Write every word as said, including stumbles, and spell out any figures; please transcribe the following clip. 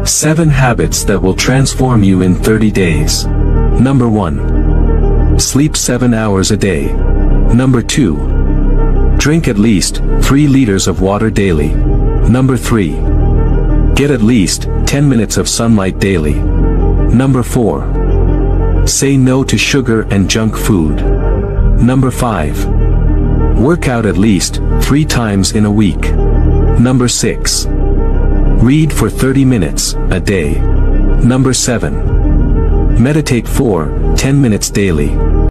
seven habits that will transform you in thirty days. Number one. Sleep seven hours a day. Number two. Drink at least three liters of water daily. Number three. Get at least ten minutes of sunlight daily. Number four. Say no to sugar and junk food. Number five. Work out at least three times in a week. Number six. Read for thirty minutes a day. Number seven. Meditate for ten minutes daily.